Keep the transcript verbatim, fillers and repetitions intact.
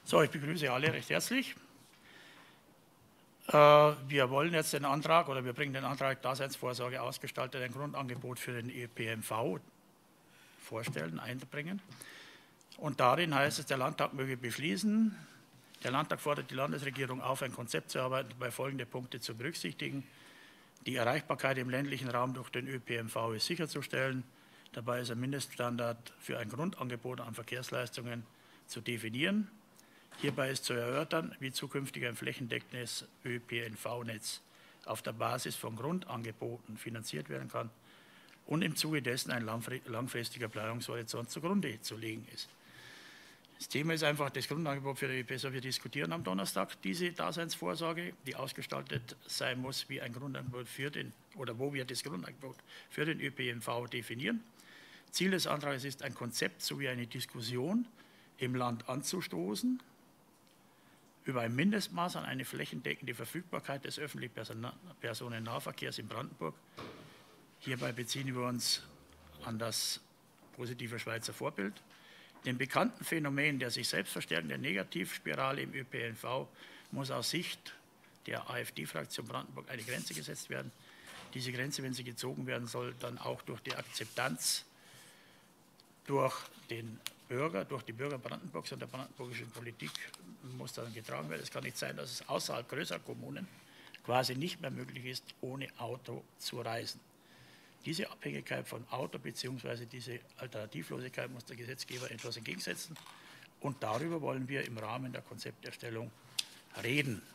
So, ich begrüße alle recht herzlich. Äh, wir wollen jetzt den Antrag, oder wir bringen den Antrag Daseinsvorsorge ausgestaltet, ein Grundangebot für den Ö P N V vorstellen, einbringen. Und darin heißt es, der Landtag möge beschließen, der Landtag fordert die Landesregierung auf, ein Konzept zu erarbeiten, dabei folgende Punkte zu berücksichtigen. Die Erreichbarkeit im ländlichen Raum durch den Ö P N V ist sicherzustellen. Dabei ist ein Mindeststandard für ein Grundangebot an Verkehrsleistungen zu definieren. Hierbei ist zu erörtern, wie zukünftig ein flächendeckendes Ö P N V-Netz auf der Basis von Grundangeboten finanziert werden kann und im Zuge dessen ein langfristiger Planungshorizont zugrunde zu legen ist. Das Thema ist einfach das Grundangebot für die Ö P N V. Wir diskutieren am Donnerstag diese Daseinsvorsorge, die ausgestaltet sein muss, wie ein Grundangebot für den, oder wo wir das Grundangebot für den Ö P N V definieren. Ziel des Antrags ist, ein Konzept sowie eine Diskussion im Land anzustoßen über ein Mindestmaß an eine flächendeckende Verfügbarkeit des öffentlichen Personennahverkehrs in Brandenburg. Hierbei beziehen wir uns an das positive Schweizer Vorbild. Dem bekannten Phänomen der sich selbst verstärkenden Negativspirale im Ö P N V muss aus Sicht der AfD-Fraktion Brandenburg eine Grenze gesetzt werden. Diese Grenze, wenn sie gezogen werden soll, dann auch durch die Akzeptanz durch den Bürger, durch die Bürger Brandenburgs und der brandenburgischen Politik muss dann getragen werden. Es kann nicht sein, dass es außerhalb größerer Kommunen quasi nicht mehr möglich ist, ohne Auto zu reisen. Diese Abhängigkeit von Auto bzw. diese Alternativlosigkeit muss der Gesetzgeber etwas entgegensetzen. Und darüber wollen wir im Rahmen der Konzepterstellung reden.